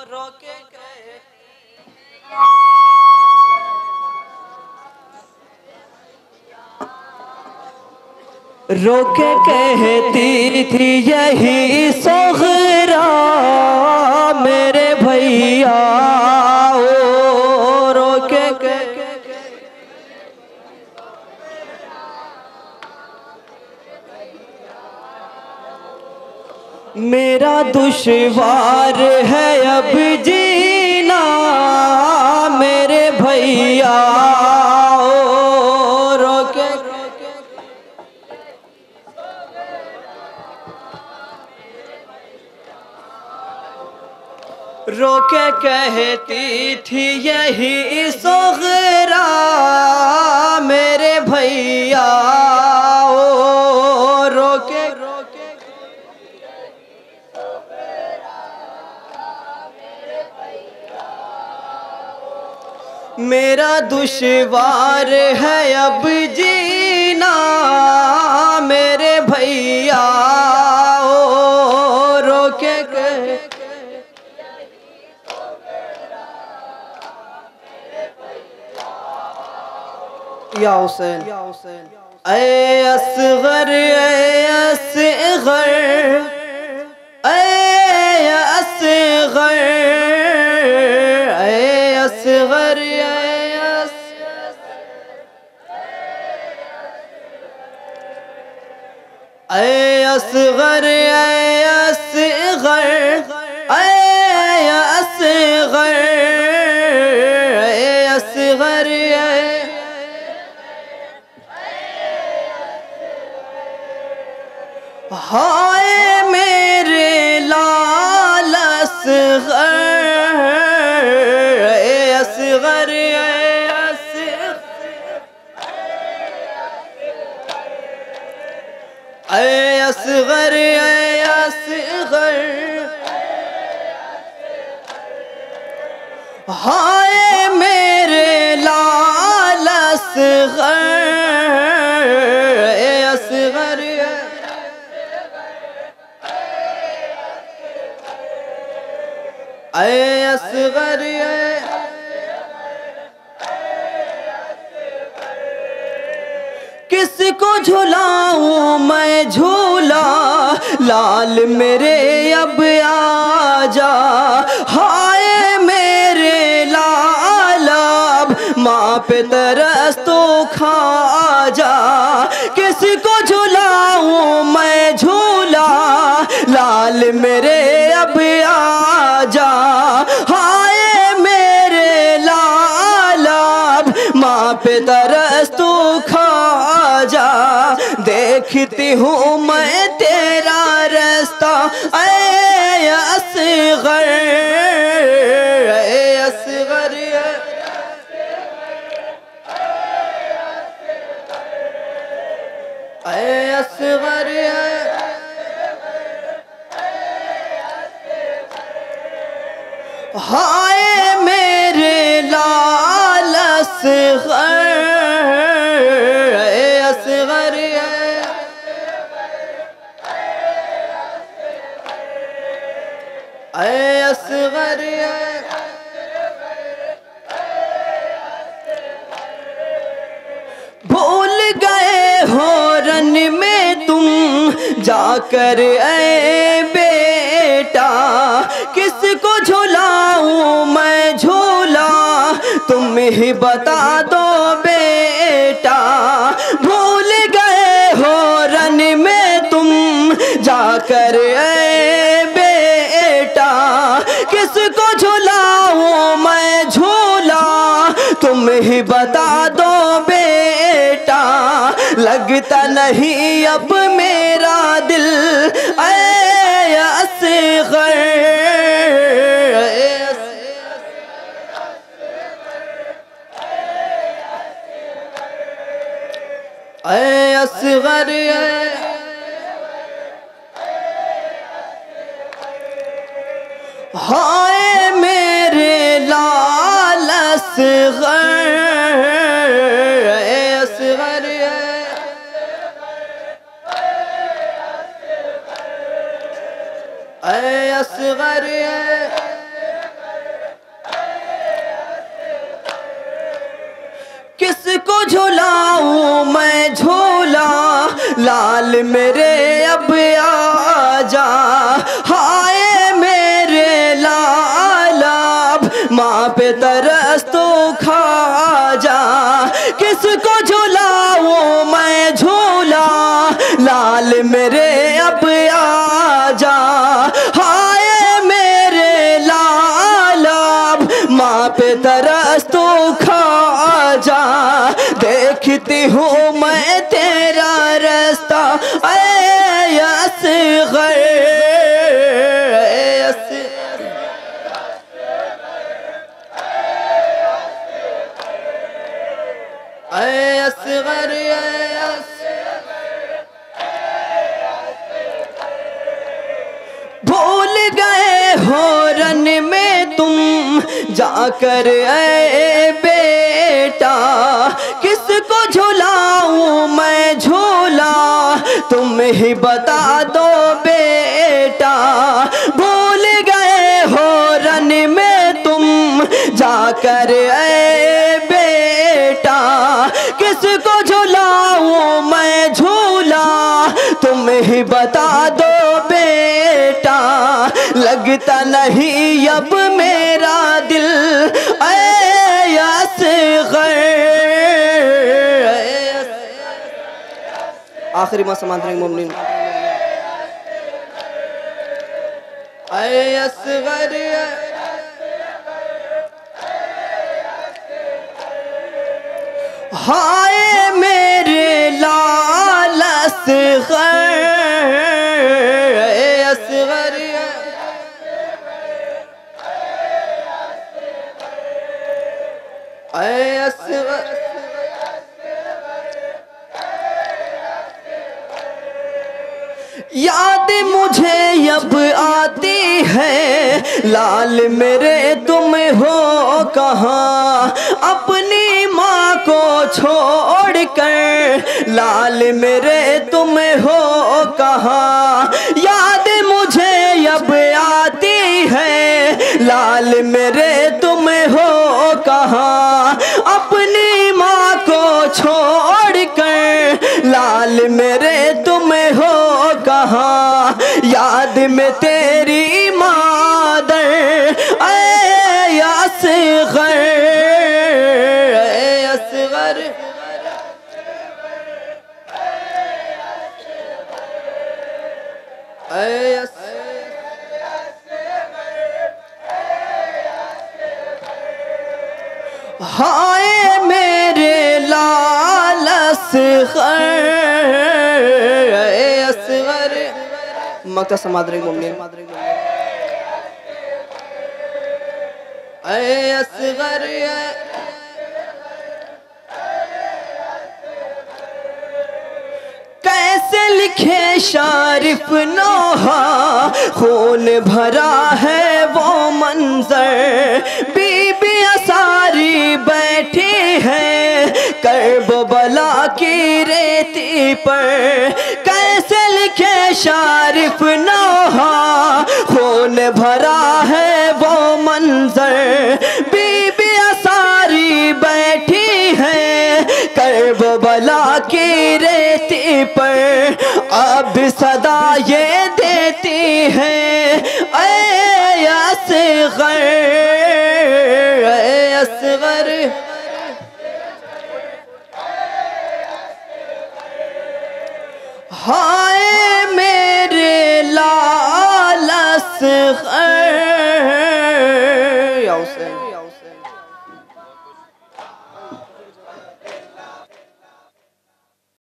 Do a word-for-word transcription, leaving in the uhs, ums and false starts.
रोके कहे रोके कहती थी यही सोगरा मेरे भैया ओ रोके कहे मेरा दुश्वार है अब जीना मेरे भैया ओ रोके रोके कहती थी यही सोगरा मेरे भैया ओ रोके मेरा दुश्वार है अब जीना मेरे भैया ओ रोके कहे या हुसैन ऐ असगर ऐ असगर ऐ असगर ऐ असगर ऐ असगर ऐ असगर ऐ असगर ऐ असगर हाय मेरे लाल असगर ऐ असगर ऐ असगर ऐ असगर ऐ असगर हाय मेरे लाल असगर ऐ असगर ऐ असगर किसको झुलाऊं मैं झूला लाल मेरे अब आजा हाय मेरे लाल अब माँ पे तरस तो खा जा किसको झुलाऊं मैं झूला लाल मेरे अब आजा हाय मेरे लाल अब माँ पे तरस तो खा जा देखती हूँ मैं तेरा रास्ता ऐ असगर ऐ असगर ऐ असगर हाय मेरे लाल असगर ऐ असगर ऐ असगर भूल गए हो रन में तुम जाकर ऐ बेटा किसको झुलाऊं मैं झूला तुम ही बता दो बेटा भूल गए हो रन में तुम जाकर ऐ बेटा किसको झुलाऊं मैं झूला तुम ही बता दो बेटा लगता नहीं अब मेरा दिल ऐ असगर ऐ असगर हाय मेरे लाल असगर ऐ असगर ऐ असगर लाल मेरे अब आजा, हाय मेरे लाल अब माँ पे तरस तो खा जा। किसको झुलाऊं मैं झूला, लाल मेरे अब आजा, हाय मेरे लाल अब माँ पे तरस तो खा जा। देखती हूँ मैं तेरा रास्ता ऐ असग़र, ऐ असग़र, भूल गए हो रन में तुम जाकर ऐ बेटा। किसको झुलाऊं मैं झूला, तुम ही बता दो बेटा। भूल गए हो रन में तुम जाकर ऐ बेटा। किसको झुलाऊं मैं झूला, तुम ही बता दो बेटा। लगता नहीं अब मेरा दिल ऐ असग़र। आखिरी मां समांतर मोमिन ऐ असग़र, हाय मेरे लाल असग़र, असग़र, ऐ असग़र। याद मुझे अब आती है लाल मेरे तुम हो कहाँ। अपनी माँ को छोड़ कर लाल मेरे तुम हो कहाँ। याद मुझे अब आती है लाल मेरे तुम हो कहाँ। अपनी माँ को छोड़ कर लाल मेरे तुम हो कहाँ। याद में तेरी मादर ऐ असग़र, ऐ असग़र, ऐ हाय मेरे लाल असग़र, असग़र। मक्ता समादरे मोमिन ऐ असग़र, कैसे लिखे शारिफ नोहा खून भरा है वो मंजर। बीबी सारी बैठी है करबला की रेती पर। कैसे लिखे शारिफ नोहा खून भरा है वो मंजर। बीबी सारी बैठी है करबला की रेती पर। अब सदा ये देती है ऐ असग़र, ऐ असग़र, हाँ